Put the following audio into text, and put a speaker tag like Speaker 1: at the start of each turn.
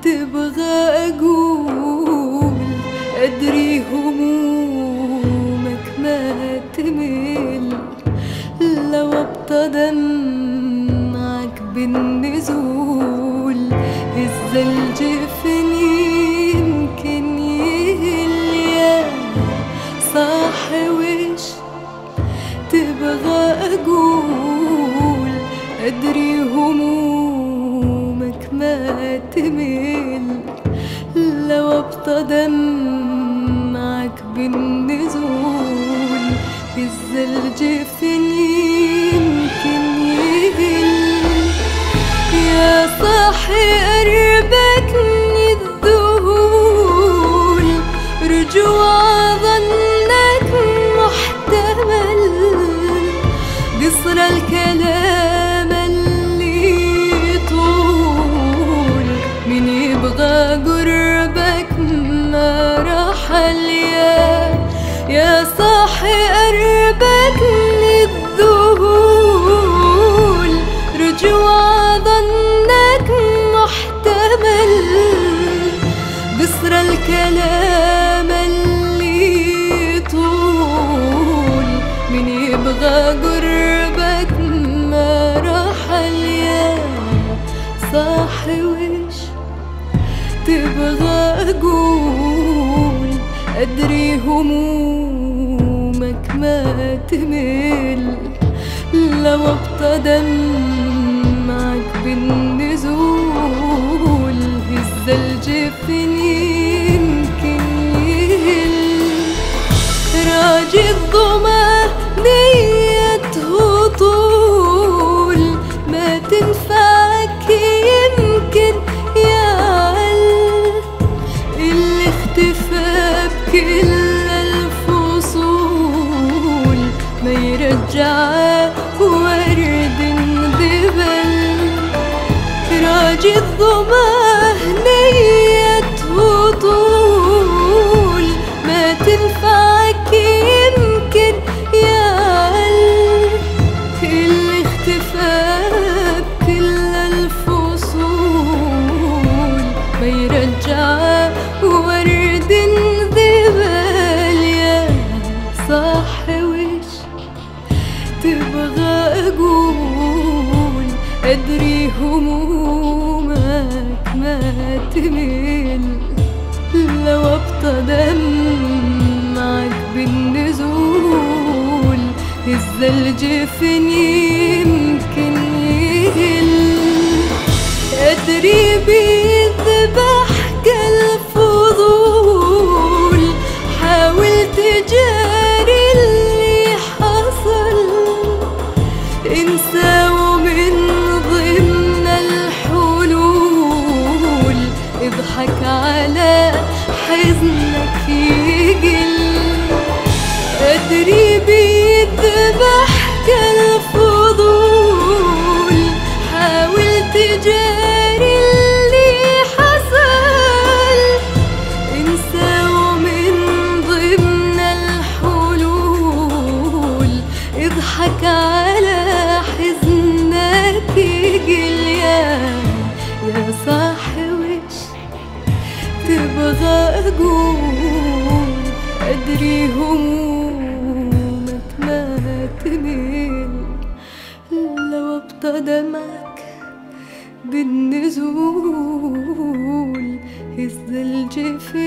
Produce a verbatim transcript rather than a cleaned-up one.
Speaker 1: تبغى أقول أدري همومك ما تمل، لو ابتدى معك بالنزول هز الجفن يمكن يهل. يا صاحي وش تبغى أقول أدري همومك ما تمل، لو ابتدى معك بالنزول هز الجفن يمكن يهل. يا صاحي أربكني الذهول، رجوع ظنك محتمل، قصر الكلام اللي طول، من يبغى قربك ما رحل. يا يا صاحي أربكني الذهول، رجوع ظنك محتمل، قصر الكلام اللي طول، من يبغى قربك ما رحل. يا صاحي وش تبغى أقول أدري همومك ما تمل، لو ابتدى معك بالنزول هز الجفن يمكن يهل. راجي الظما نيته طول، ما تنفعك يمكن يعل، اللي اختفى بكل الفصول ما يرجع ورد ذبل. راجي الظما نيته طول، ما تنفعك يمكن يعل، اللي اختفى بكل الفصول ما يرجع ورد ذبل. يا صاحي وش تبغى أقول أدري همومك ما تمل، لو ابتدى معك بالنزول هز الجفن يمكن يهل. أدري بيذبحك الفضول، حاول تجاري اللي حصل، انسى ومن ضمن الحلول اضحك على حزنك يقل. أدري بيذبحك الفضول، حاول تجاري اللي حصل، انسى ومن ضمن الحلول اضحك على حزنك يقل. يا يا صاحي وش تبغى أقول أدري همومك ما تمل، لو ابتدى معك بالنزول هز الجفن